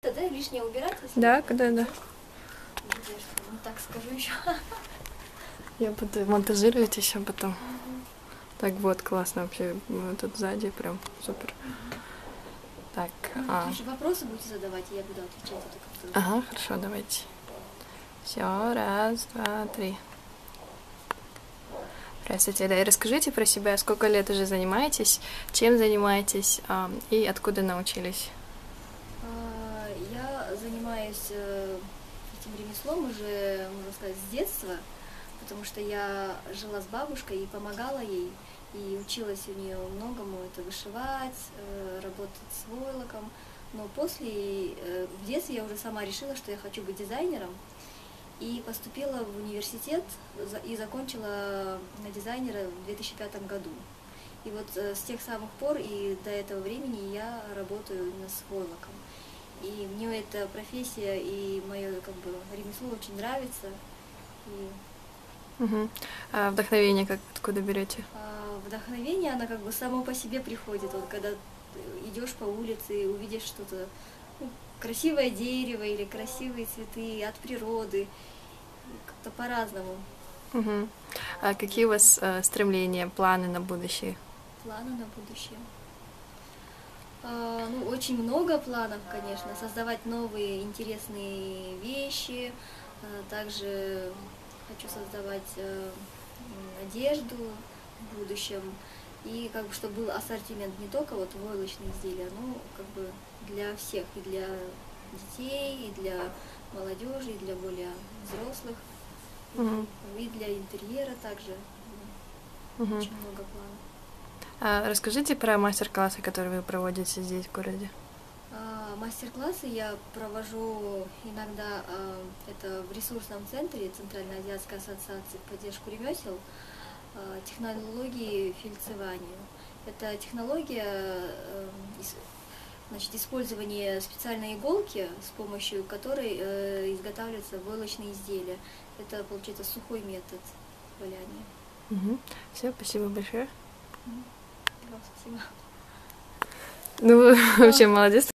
Да, лишнее убирать? Да, да. Не так скажу еще. Я буду монтажировать еще потом. Так вот, классно вообще. Тут сзади прям супер. Так. Вопросы будете задавать, и я буду отвечать. Ага, хорошо, давайте. Все, раз, два, три. Здравствуйте, да, и расскажите про себя, сколько лет уже занимаетесь, чем занимаетесь и откуда научились? Я занимаюсь этим ремеслом уже, можно сказать, с детства, потому что я жила с бабушкой и помогала ей, и училась у нее многому, это вышивать, работать с войлоком, но после, в детстве я уже сама решила, что я хочу быть дизайнером, и поступила в университет и закончила на дизайнера в 2005 году. И вот с тех самых пор и до этого времени я работаю именно с войлоком. И мне эта профессия и мое ремесло очень нравится. А вдохновение откуда берете? Вдохновение, оно само по себе приходит. Вот когда идешь по улице и увидишь что-то, красивое дерево или красивые цветы от природы, как-то по-разному. А какие у вас стремления, планы на будущее? Планы на будущее? Очень много планов, конечно. Создавать новые интересные вещи. Также хочу создавать одежду в будущем. И чтобы был ассортимент не только войлочные изделия, но для всех, и для детей, и для молодежи, и для более взрослых, и для интерьера также. Очень много планов. Расскажите про мастер-классы, которые вы проводите здесь, в городе. Мастер-классы я провожу иногда, это в ресурсном центре Центральноазиатской ассоциации поддержку ремесел, технологии фельдцевания. Это технология, использование специальной иголки, с помощью которой изготавливаются войлочные изделия. Это, получается, сухой метод валяния. Все, спасибо большое. Спасибо. Ну, вы вообще молодец.